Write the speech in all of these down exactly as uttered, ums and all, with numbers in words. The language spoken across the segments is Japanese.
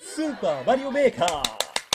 スーパーマリオメーカー。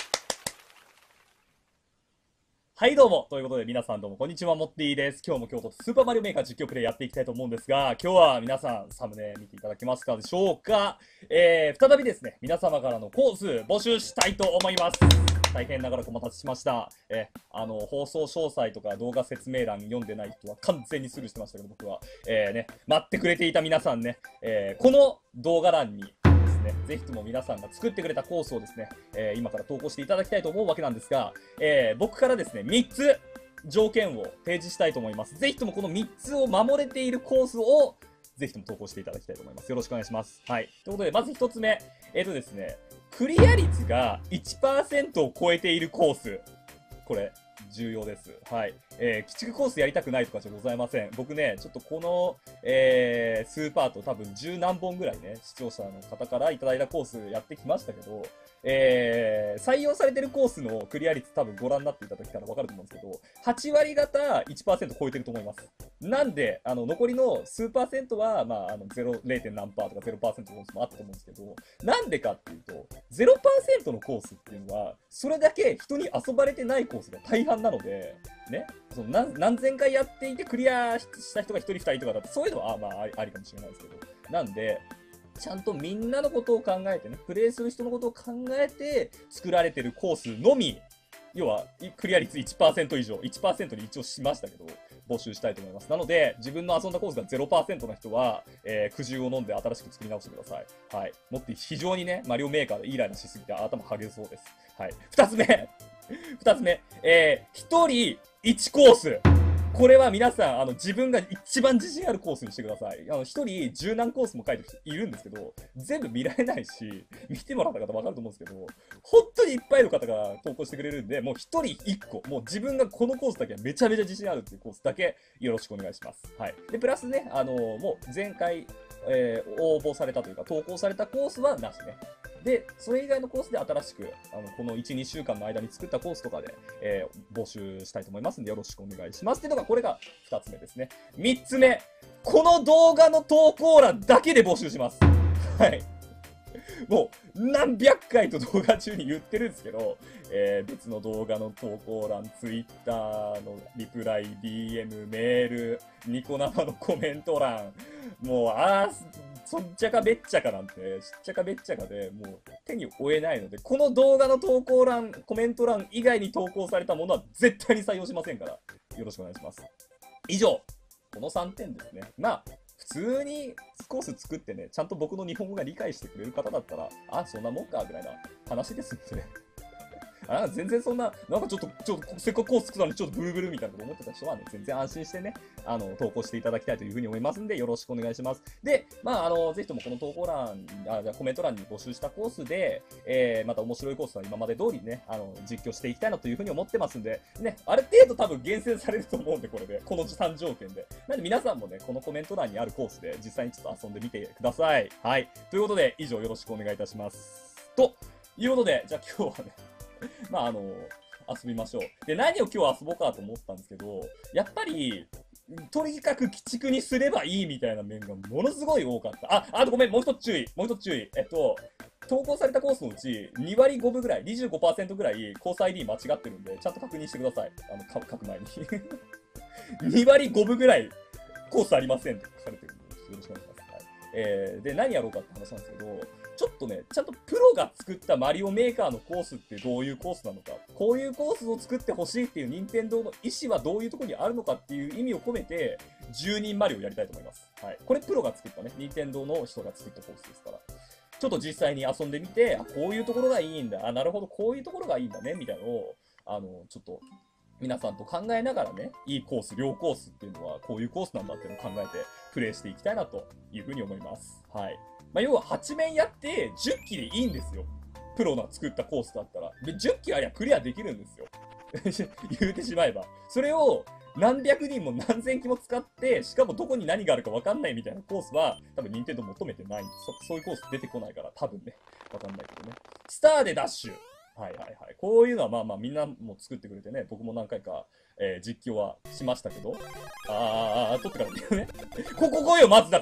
はいどうも。ということで皆さんどうもこんにちは、モッティです。今日も京都スーパーマリオメーカー実況プレイやっていきたいと思うんですが、今日は皆さんサムネ見ていただけますかでしょうか。えー、再びですね、皆様からのコース募集したいと思います。大変長らくお待たせしました。えー、あの、放送詳細とか動画説明欄読んでない人は完全にスルーしてましたけど、僕は。えーね、待ってくれていた皆さんね、えー、この動画欄に、ね、ぜひとも皆さんが作ってくれたコースをですね、えー、今から投稿していただきたいと思うわけなんですが、えー、僕からですね、みっつ条件を提示したいと思います。ぜひともこのみっつを守れているコースを、ぜひとも投稿していただきたいと思います。よろしくお願いします。はい。ということで、まずひとつめ、えっとですね、クリア率が いちパーセント を超えているコース。これ、重要です。はい。えー、鬼畜コースやりたくないとかじゃございません。僕ね、ちょっとこの、えー、スーパーと多分十何本ぐらいね、視聴者の方からいただいたコースやってきましたけど、えー、採用されてるコースのクリア率多分ご覧になっていただけたらわかると思うんですけど、はち割方 いちパーセント 超えてると思います。なんで、あの、残りの数パーセントは、まあ、あの、ゼロ、ゼロ. 何パーとか ゼロパーセント のコースもあったと思うんですけど、なんでかっていうと、ゼロパーセント のコースっていうのは、それだけ人に遊ばれてないコースが大半なので、ね、その何何千回やっていてクリアした人がひとりふたりとかだと、そういうのは、まあ、ありかもしれないですけど、なんで、ちゃんとみんなのことを考えてね、プレイする人のことを考えて作られてるコースのみ、要は、クリア率 いちパーセント 以上、いちパーセント に一応しましたけど、募集したいと思います。なので、自分の遊んだコースが ゼロパーセント の人は、えー、苦渋を飲んで新しく作り直してください。はい。もって非常にね、マリオメーカーでイライラしすぎて頭はげそうです。はい。二つ目二つ目、えー、一人いちコース。これは皆さん、あの、自分が一番自信あるコースにしてください。あの、一人十何コースも書いてる人いるんですけど、全部見られないし、見てもらった方わかると思うんですけど、本当にいっぱいの方が投稿してくれるんで、もう一人一個、もう自分がこのコースだけはめちゃめちゃ自信あるっていうコースだけよろしくお願いします。はい。で、プラスね、あのー、もう前回、えー、応募されたというか、投稿されたコースはなしね。で、それ以外のコースで新しく、あの、このいち、にしゅうかんの間に作ったコースとかで、えー、募集したいと思いますんで、よろしくお願いします。っていうのが、これがふたつめですね。みっつめ、この動画の投稿欄だけで募集します。はい。もう、何百回と動画中に言ってるんですけど、えー、別の動画の投稿欄、ツイッターのリプライ、ディーエム、メール、ニコ生のコメント欄、もう、あー、そっちゃかべっちゃかなんて、しっちゃかべっちゃかで、もう手に負えないので、この動画の投稿欄、コメント欄以外に投稿されたものは絶対に採用しませんから、よろしくお願いします。以上、このさんてんですね。まあ、普通にコース作ってね、ちゃんと僕の日本語が理解してくれる方だったら、あ、そんなもんか、ぐらいな話ですんでね。あ全然そんな、なんかちょっと、ちょっと、せっかくコース作ったのにちょっとブルブルみたいなこと思ってた人はね、全然安心してね、あの、投稿していただきたいというふうに思いますんで、よろしくお願いします。で、まあ、あの、ぜひともこの投稿欄、あ、じゃコメント欄に募集したコースで、えー、また面白いコースは今まで通りね、あの、実況していきたいなというふうに思ってますんで、ね、ある程度多分厳選されると思うんで、これで、このさん条件で。なんで皆さんもね、このコメント欄にあるコースで実際にちょっと遊んでみてください。はい。ということで、以上よろしくお願いいたします。ということで、じゃあ今日はね、まあ、あの、遊びましょう。で、何を今日遊ぼうかと思ったんですけど、やっぱり、とにかく鬼畜にすればいいみたいな面がものすごい多かった。あ、あとごめん、もう一つ注意。もう一つ注意。えっと、投稿されたコースのうち、に割ごぶぐらい、にじゅうごパーセントぐらい、コース アイディー 間違ってるんで、ちゃんと確認してください。あの、書く前に。に割ごぶぐらい、コースありませんって書かれてるんで、よろしくお願いします。はい。えー、で、何やろうかって話なんですけど、ちょっとね、ちゃんとプロが作ったマリオメーカーのコースってどういうコースなのか、こういうコースを作ってほしいっていう任天堂の意思はどういうところにあるのかっていう意味を込めて、じゅうにんマリオやりたいと思います。はい。これプロが作ったね、任天堂の人が作ったコースですから。ちょっと実際に遊んでみて、あ、こういうところがいいんだ、あ、なるほど、こういうところがいいんだね、みたいなのを、あの、ちょっと、皆さんと考えながらね、いいコース、両コースっていうのはこういうコースなんだっていうのを考えてプレイしていきたいなというふうに思います。はい。まあ、要ははち面やってじゅっきでいいんですよ。プロの作ったコースだったら。で、じゅっきありゃクリアできるんですよ。言うてしまえば。それを何百人も何千機も使って、しかもどこに何があるか分かんないみたいなコースは、多分任天堂求めてないんです。そそういうコース出てこないから、多分ね。分かんないけどね。スターでダッシュ。はいはいはい。こういうのはまあまあみんなも作ってくれてね、僕も何回か、えー実況はしましたけど。あーあー、あー撮ってからっていうね。ここ来いよ、まずだから。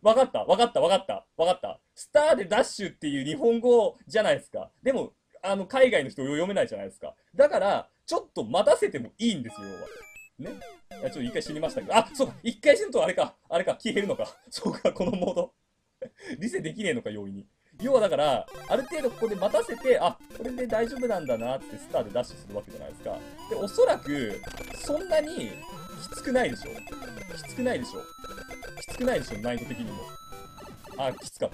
わかった、わかった、わかった、わかった。スターでダッシュっていう日本語じゃないですか。でも、あの、海外の人読めないじゃないですか。だから、ちょっと待たせてもいいんですよ、要は。ね。いや、ちょっと一回死にましたけど。あ、そうか。一回死ぬとあれか。あれか。消えるのか。そうか、このモード。リセできねえのか、容易に。要はだから、ある程度ここで待たせて、あ、これで大丈夫なんだなってスターでダッシュするわけじゃないですか。で、おそらく、そんなにきつくないでしょ。きつくないでしょ。きつくないでしょ、難易度的にも。あ、きつかった。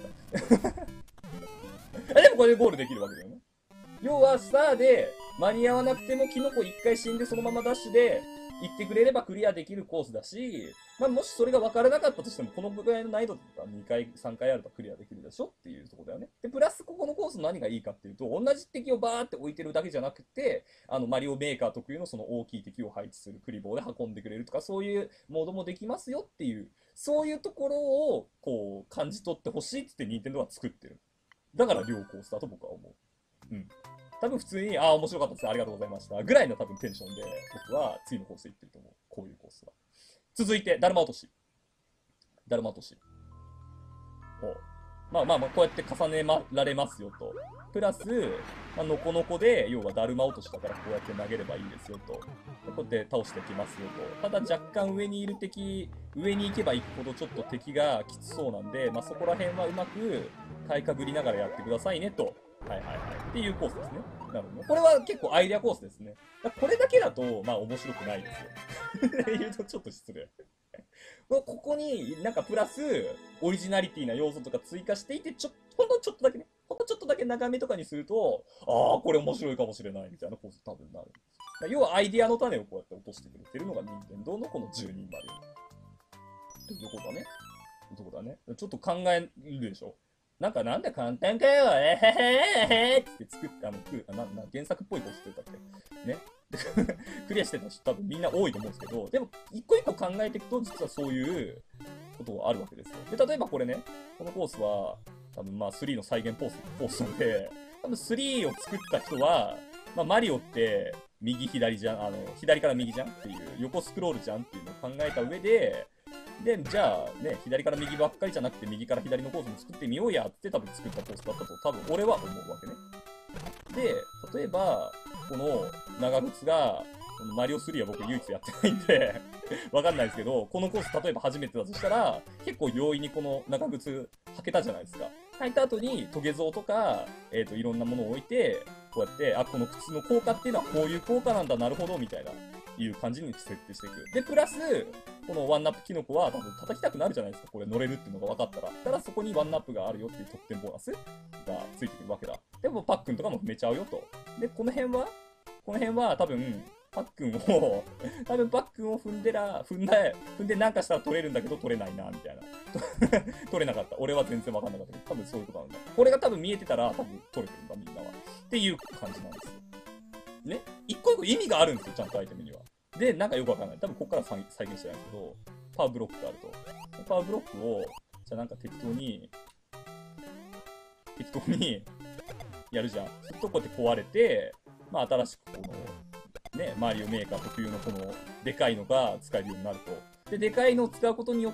でもこれでゴールできるわけだよね。要は、スターで間に合わなくてもキノコ一回死んでそのままダッシュで行ってくれればクリアできるコースだし、まあ、もしそれが分からなかったとしても、このぐらいの難易度とかにかい、さんかいあればクリアできるでしょっていうところだよね。で、プラスここのコースの何がいいかっていうと、同じ敵をバーって置いてるだけじゃなくて、あの、マリオメーカー特有のその大きい敵を配置するクリボーで運んでくれるとか、そういうモードもできますよっていう、そういうところを、こう、感じ取ってほしいって言って任天堂は作ってる。だから両コースだと僕は思う。うん。多分普通に、ああ、面白かったです。ありがとうございました。ぐらいの多分テンションで、僕は次のコース行ってると思う。こういうコースは。続いて、だるま落とし。だるま落とし。おまあまあまあ、こうやって重ねられますよと。プラス、まあのこのこで、要はだるま落としだからこうやって投げればいいですよと。こうやって倒してきますよと。ただ若干上にいる敵、上に行けば行くほどちょっと敵がきつそうなんで、まあそこら辺はうまく買いかぶりながらやってくださいねと。はいはいはい。っていうコースですね。なるほど。これは結構アイデアコースですね。これだけだと、まあ面白くないですよ。言うとちょっと失礼。ここになんかプラスオリジナリティな要素とか追加していて、ちょほんのちょっとだけね、ほんのちょっとだけ長めとかにすると、ああ、これ面白いかもしれないみたいなコース多分なる。要はアイディアの種をこうやって落としてくれてるのが任天堂のこのじゅうにんマリオ。どこだねどこだねちょっと考えるでしょ。なんかなんで簡単かよ、えへへへって作って、あの、くなな原作っぽいことしてたっけね。クリアしてた人多分みんな多いと思うんですけど、でも一個一個考えていくと実はそういうことがあるわけですよ。で、例えばこれね、このコースは多分まあスリーの再現コース、コースなんで、多分スリーを作った人は、まあマリオって右左じゃん、あの、左から右じゃんっていう、横スクロールじゃんっていうのを考えた上で、で、じゃあね、左から右ばっかりじゃなくて右から左のコースも作ってみようやって多分作ったコースだったと多分俺は思うわけね。で、例えば、この長靴が、このマリオスリーは僕唯一やってないんでわかんないですけど、このコース例えば初めてだとしたら、結構容易にこの長靴履けたじゃないですか。履いた後にトゲゾウとか、えっと、いろんなものを置いて、こうやって、あ、この靴の効果っていうのはこういう効果なんだ、なるほど、みたいな、いう感じに設定していく。で、プラス、このワンナップキノコは多分叩きたくなるじゃないですか。これ乗れるっていうのが分かったら。だからそこにワンナップがあるよっていう特典ボーナスがついてくるわけだ。でもパックンとかも踏めちゃうよと。で、この辺はこの辺は多分、パックンを多分パックンを踏んでら、踏んで、踏んでなんかしたら取れるんだけど取れないな、みたいな。取れなかった。俺は全然分かんなかったけど、多分そういうことなんだ。これが多分見えてたら多分取れてるんだ、みんなは。っていう感じなんですよ。ね。一個一個意味があるんですよ、ちゃんとアイテムには。で、なんかよくわかんない。多分ここから再現してないんですけど、パワーブロックがあると。パワーブロックを、じゃあなんか適当に、適当にやるじゃん。するとこうやって壊れて、まあ新しくこの、ね、マリオメーカー特有のこの、でかいのが使えるようになると。で、でかいのを使うことによって、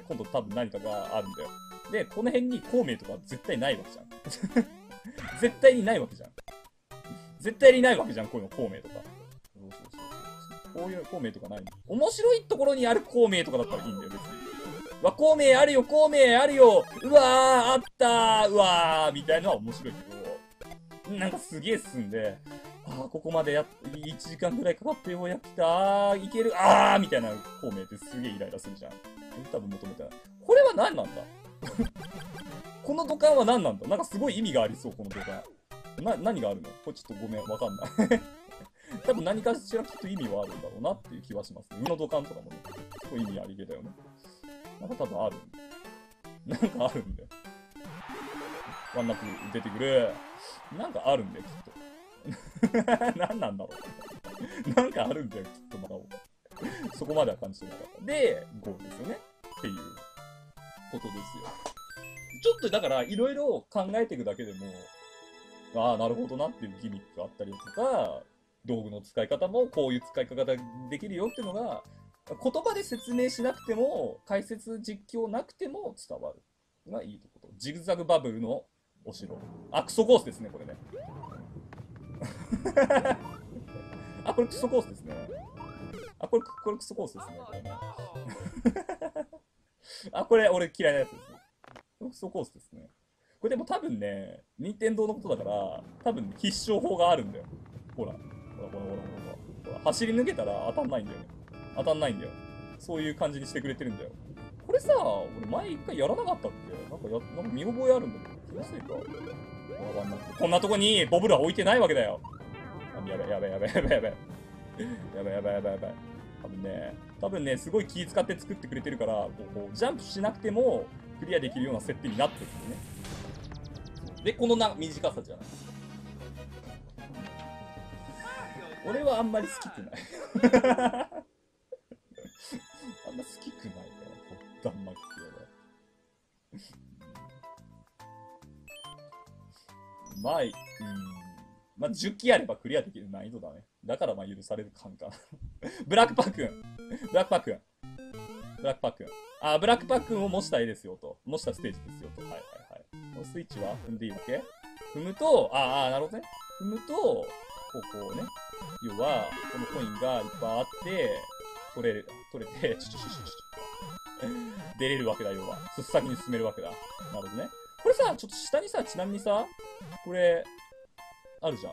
今度多分何かがあるんだよ。で、この辺に孔明とか絶対ないわけじゃん。絶対にないわけじゃん。絶対にないわけじゃん、こういうの孔明とか。そうそうそうこういう孔明とかないの。面白いところにある孔明とかだったらいいんだよ、別に。うわ、孔明あるよ、孔明あるよ、うわー、あったー、うわー、みたいなのは面白いけど、なんかすげえ進んで、あー、ここまでやっ、いちじかんくらいかかってようやってきたー、いける、あー、みたいな孔明ってすげえイライラするじゃん。多分求めたら。これは何なんだこの土管は何なんだなんかすごい意味がありそう、この土管。な、何があるのこれちょっとごめん、わかんない多分何かしらきっと意味はあるんだろうなっていう気はしますね。上の土管とかもね、結構意味ありげだよね。なんか多分ある。なんかあるんだよ。ワンナップ出てくる。なんかあるんだよ、きっと。何なんだろう。なんかあるんだよ、きっとまだ。そこまでは感じてなかった。で、ゴールですよね。っていうことですよ。ちょっとだから、いろいろ考えていくだけでも、ああ、なるほどなっていうギミックがあったりとか、道具の使い方もこういう使い方ができるよっていうのが言葉で説明しなくても、解説実況なくても伝わる。がいいところ。ジグザグバブルのお城。あ、クソコースですね、これね。あ、これクソコースですね。あ、これ、これクソコースですね。これねあ、これ俺嫌いなやつですね。クソコースですね。これでも多分ね、任天堂のことだから、多分必勝法があるんだよ。ほら。ほらほらほらほらほら。走り抜けたら当たんないんだよね。当たんないんだよ。そういう感じにしてくれてるんだよ。これさ、俺前一回やらなかったっけ？なんかや、なんか見覚えあるんだけど。気のせいか。わかんない。こんなとこにボブルは置いてないわけだよ。あ、やべやべやべやべやべ。やべやべやべやべ。多分ね、多分ね、すごい気使って作ってくれてるから、こう、こうジャンプしなくてもクリアできるような設定になってるんですね。で、このな短さじゃない。俺はあんまり好きくない。あんま好きくないから、こう、弾幕系は。まあ、うん。まあ、じゅっきあればクリアできる難易度だね。だからまあ許される感かな。ブラックパックンブラックパックンブラックパックンあ、ブラックパックンを模した絵ですよと。模したステージですよと。はいはいはい。このスイッチは踏んでいいわけ？踏むと、ああ、なるほどね。踏むと、こうこうね。要は、このコインがいっぱいあって、取れる、取れて、ちょちょちょちょちょ。出れるわけだ、要は。すっ先に進めるわけだ。なるほどね。これさ、ちょっと下にさ、ちなみにさ、これ、あるじゃん。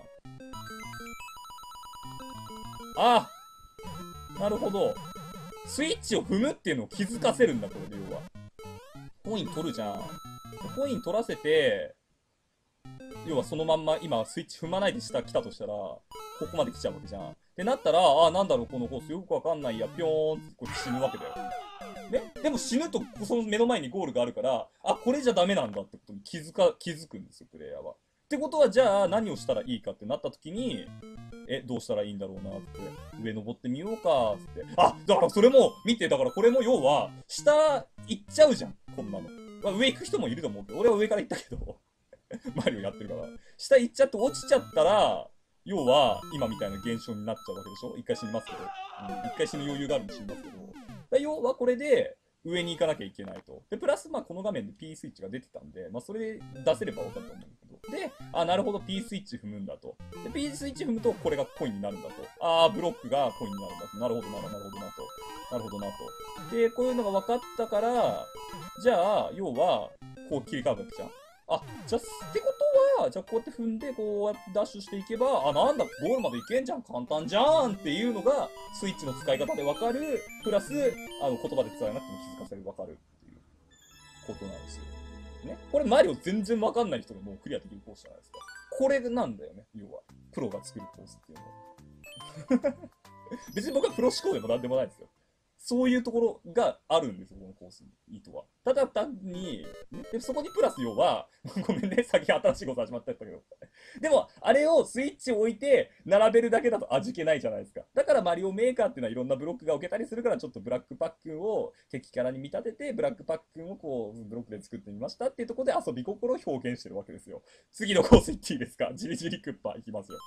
あ、なるほど。スイッチを踏むっていうのを気づかせるんだ、これで要は。コイン取るじゃん。コイン取らせて、要はそのまんま今スイッチ踏まないで下来たとしたら、ここまで来ちゃうわけじゃん。ってなったら、あ、なんだろう、このコースよくわかんないや、ぴょーんってこう死ぬわけだよ。ね、でも死ぬと、その目の前にゴールがあるから、あ、これじゃダメなんだってことに気づか、気づくんですよ、プレイヤーは。ってことは、じゃあ何をしたらいいかってなった時に、え、どうしたらいいんだろうなって。上登ってみようかって。あ、だからそれも、見て、だからこれも要は、下行っちゃうじゃん、こんなの。まあ、上行く人もいると思うけど、俺は上から行ったけど、マリオやってるから。下行っちゃって落ちちゃったら、要は、今みたいな現象になっちゃうわけでしょ？一回死にますけど。うん、一回死ぬ余裕があるんで死にますけど。だ要はこれで、上に行かなきゃいけないと。で、プラス、まあ、この画面で P スイッチが出てたんで、まあ、それで出せれば分かると思うんだけど。で、あ、なるほど、P スイッチ踏むんだと。で、P スイッチ踏むと、これがコインになるんだと。あー、ブロックがコインになるんだと。なるほどな、なるほどなと。なるほどなと。で、こういうのが分かったから、じゃあ、要は、こう切り替わるわけじゃん。あ、じゃあ、ってことは、じゃあこうやって踏んで、こうやってダッシュしていけば、あ、なんだ、ゴールまで行けんじゃん、簡単じゃんっていうのが、スイッチの使い方でわかる、プラス、あの、言葉で伝えなくても気づかせるわかるっていうことなんですよ。ね。これマリオ全然わかんない人がもうクリアできるコースじゃないですか。これなんだよね、要は。プロが作るコースっていうのは。別に僕はプロ思考でもなんでもないですよ。そういうところがあるんですよ、このコースに、意図は。ただ単に、でそこにプラス要は、ごめんね、先新しいコース始まったけど。でも、あれをスイッチを置いて、並べるだけだと味気ないじゃないですか。だからマリオメーカーっていうのはいろんなブロックが置けたりするから、ちょっとブラックパックンを敵キャラに見立てて、ブラックパックンをこう、ブロックで作ってみましたっていうところで遊び心を表現してるわけですよ。次のコース行っていいですか？ジリジリクッパ行きますよ。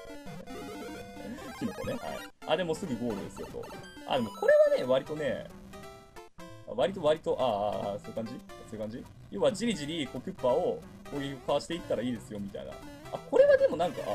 キノコね。はい。あ、でもすぐゴールですよと。あ、でもこれはね、割とね、割と割と、ああ、そういう感じそういう感じ要はじりじり、こう、クッパを攻撃をかわしていったらいいですよ、みたいな。あ、これはでもなんか、あ、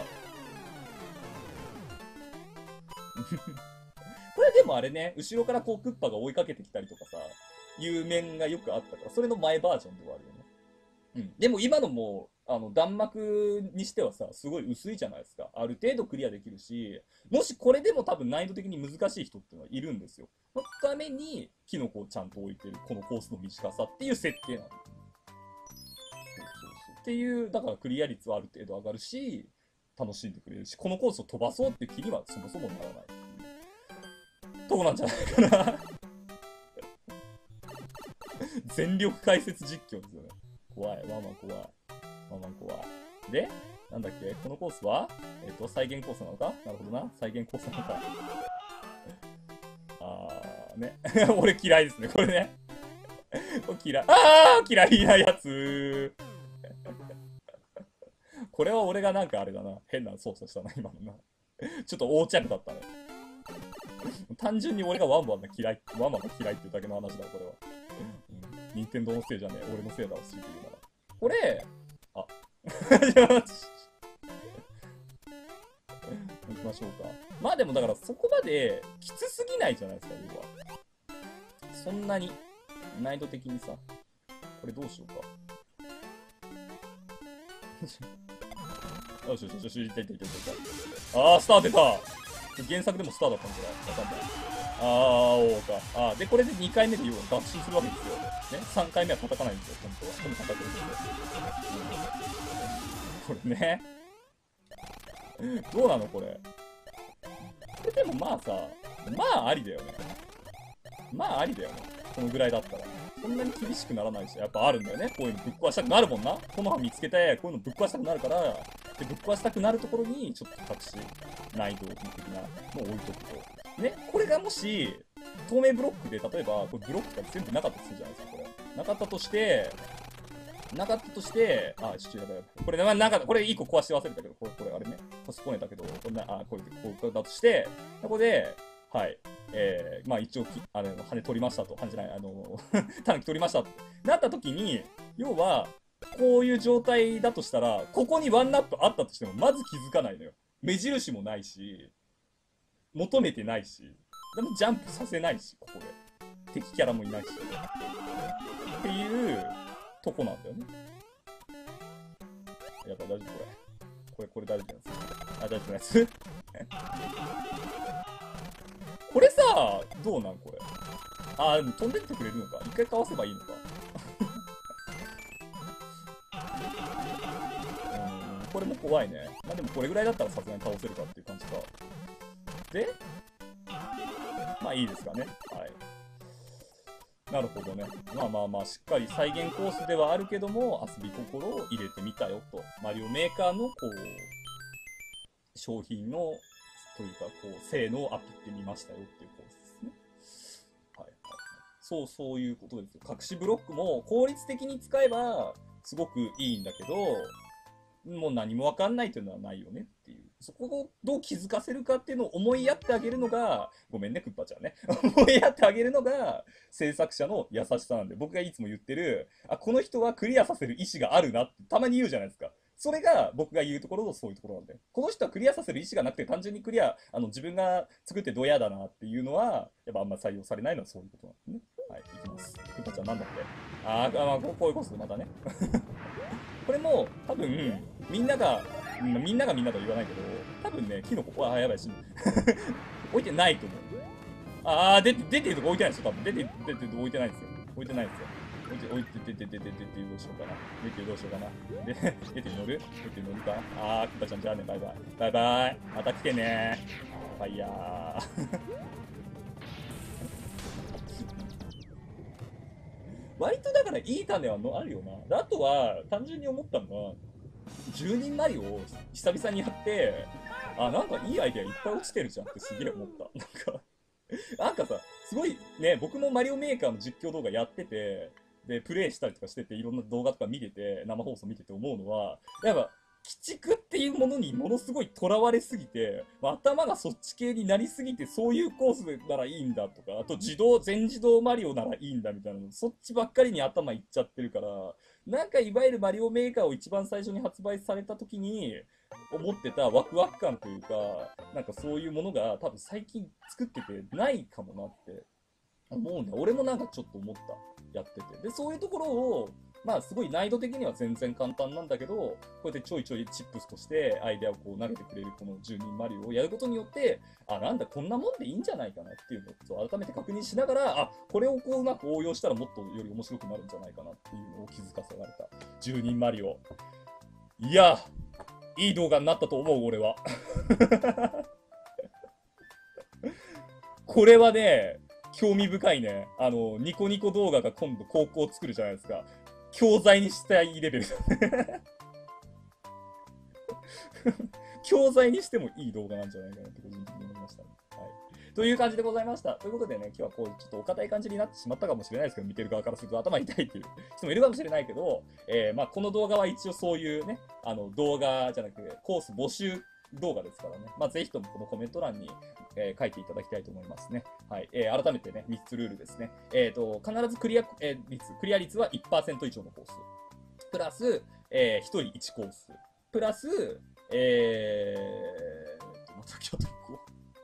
これでもあれね、後ろからこう、クッパが追いかけてきたりとかさ、いう面がよくあったから、それの前バージョンではあるよね。うん。でも今のも、あの、弾幕にしてはさ、すごい薄いじゃないですか。ある程度クリアできるし、もしこれでも多分難易度的に難しい人っていうのはいるんですよ。そのために、キノコをちゃんと置いてる、このコースの短さっていう設定なの。そうそうそう。っていう、だからクリア率はある程度上がるし、楽しんでくれるし、このコースを飛ばそうっていう気にはそもそもならないっていうとこなんじゃないかな。全力解説実況ですよね。怖い。ワンワン怖い。ワンワン怖い。で、なんだっけこのコースはえっ、と、再現コースなのかなるほどな。再現コースなのか。あー、ね。俺嫌いですね。これね。これ嫌い。あー嫌いなやつ。これは俺がなんかあれだな。変な操作したな、今のな。ちょっと横着だったね。 単純に俺がワンワンが嫌い、ワンワンが嫌いっていうだけの話だ、これは。うん。任天堂のせいじゃねえ、俺のせいだわ、強いて言うなら。これ、あ、行きましょうか。まあでもだからそこまできつすぎないじゃないですか、要は。そんなに、難易度的にさ。これどうしようか。よしよしよしよし、いったいったいったいった。あー、スター出た。原作でもスターだったんじゃないわかんない。あー、おーか。あー、で、これでにかいめで要は学習するわけですよ。ね、さんかいめは叩かないんですよ、本当は。でも叩くんですよ。これね。どうなのこれ。これでもまあさ、まあありだよね。まあありだよね。このぐらいだったら。そんなに厳しくならないし、やっぱあるんだよね。こういうのぶっ壊したくなるもんな。この葉見つけて、こういうのぶっ壊したくなるから、で、ぶっ壊したくなるところに、ちょっと隠し、難易度的なのを置いとくと。ね、これがもし、透明ブロックで、例えば、これブロックが全部なかったとするじゃないですか、これ。なかったとして、なかったとして、あ、ちょっとやばいやばい。これ、まあ、なんか、これいっこ壊して忘れたけど、これ、これあれね。ポスポネたけど、こんな、あ、これ、こうだとして、ここで、はい。えー、まあ一応き、あの、羽取りましたと。羽じゃない、あの、タヌキ取りましたってなった時に、要は、こういう状態だとしたら、ここにワンナップあったとしても、まず気づかないのよ。目印もないし、求めてないし、でもジャンプさせないし、ここで。敵キャラもいないし。っていうとこなんだよね。やっぱ大丈夫これ。これ、これ大丈夫なんですよ。あ、大丈夫なやつこれさ、どうなんこれ。あ、でも飛んでってくれるのか。一回かわせばいいのか。うん、これも怖いね。まあでもこれぐらいだったらさすがに倒せるかっていう感じか。で、まあいいですかね。はい。なるほどね。まあまあまあ、しっかり再現コースではあるけども、遊び心を入れてみたよと。マリオメーカーの、こう、商品の、というか、こう、性能をアピってみましたよっていうコースですね。はいはい。そう、そういうことですよ。隠しブロックも効率的に使えば、すごくいいんだけど、もう何もわかんないというのはないよねっていう。そこをどう気づかせるかっていうのを思いやってあげるのが、ごめんね、クッパちゃんね。思いやってあげるのが、制作者の優しさなんで、僕がいつも言ってる、あ、この人はクリアさせる意思があるなってたまに言うじゃないですか。それが僕が言うところのそういうところなんで。この人はクリアさせる意思がなくて、単純にクリア、あの、自分が作ってドヤだなっていうのは、やっぱあんま採用されないのはそういうことなんですね。はい、いきます。クッパちゃんなんだって。あー、まあ、こういうコースでまたね。これも、多分、みんなが、みんながみんなとは言わないけど、多分ね、キノコ、あー、やばい、死ぬ。置いてないと思う。あー、出て、出てるとこ置いてないですよ、多分。出て、出てるとこ置いてないんですよ。置いてないんですよ。置いて、置いて、出て、出て、出て、出て、どうしようかな。出て、どうしようかな。で、出て乗る出て乗るかあー、クッパちゃん、じゃあね、バイバイ。バイバイ。また来てね。ファイヤー。割とだからいい種はのあるよな。あとは、単純に思ったのは、じゅうにんマリオを久々にやって、あ、なんかいいアイデアいっぱい落ちてるじゃんってすげえ思った。なんかなんかさ、すごいね、僕もマリオメーカーの実況動画やってて、で、プレイしたりとかしてて、いろんな動画とか見てて、生放送見てて思うのは、やっぱ、鬼畜っていうものにものすごい囚われすぎて、頭がそっち系になりすぎて、そういうコースならいいんだとか、あと自動、全自動マリオならいいんだみたいなの、そっちばっかりに頭いっちゃってるから、なんかいわゆるマリオメーカーを一番最初に発売された時に、思ってたワクワク感というか、なんかそういうものが多分最近作っててないかもなって思うんだ。俺もなんかちょっと思った。やってて。で、そういうところを、まあすごい難易度的には全然簡単なんだけど、こうやってちょいちょいチップスとしてアイデアをこう投げてくれるこのじゅうにんマリオをやることによって、あ、なんだこんなもんでいいんじゃないかなっていうのを改めて確認しながら、あ、これをこううまく応用したらもっとより面白くなるんじゃないかなっていうのを気づかせられたじゅうにんマリオ。いや、いい動画になったと思う、俺は。これはね、興味深いね。あの、ニコニコ動画が今度高校を作るじゃないですか。教材にしたいレベル。教材にしてもいい動画なんじゃないかなって個人的に思いました、ね。はい。という感じでございました。ということでね、今日はこう、ちょっとお堅い感じになってしまったかもしれないですけど、見てる側からすると頭痛いっていう人もいるかもしれないけど、えー、まあこの動画は一応そういうね、あの動画じゃなくて、コース募集動画ですからね。まあ、ぜひともこのコメント欄に、えー書いていただきたいと思いますね。はい。えー改めてね、みっつルールですね。えっ、と、必ずクリア、えー率、クリア率は いちパーセント 以上のコース。プラス、えー、ひとりいちコース。プラス、えーと、なんだっけ、あといっこ。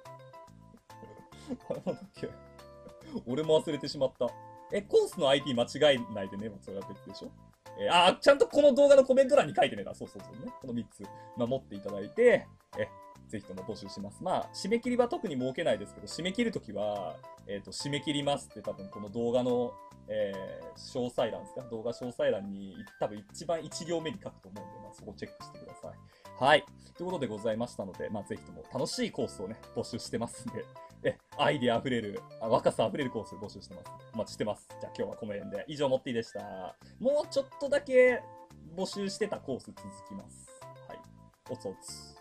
あれなんだっけ。俺も忘れてしまった。え、コースの アイピー 間違えないでね。それは別でしょ。えーあー、ちゃんとこの動画のコメント欄に書いてねだ。そうそうそうね。このみっつ、守っていただいて、え、ぜひとも募集します。まあ、締め切りは特に設けないですけど、締め切るときは、えっ、と、締め切りますって多分この動画の、えー詳細欄ですか動画詳細欄に多分一番いち行目に書くと思うんで、まあ、そこチェックしてください。はい。ということでございましたので、まあ、ぜひとも楽しいコースをね、募集してますんで、え、アイデア溢れる、あ若さ溢れるコース募集してます。お待ちしてます。じゃあ今日はこの辺で。以上、モッティでした。もうちょっとだけ募集してたコース続きます。はい。おつおつ。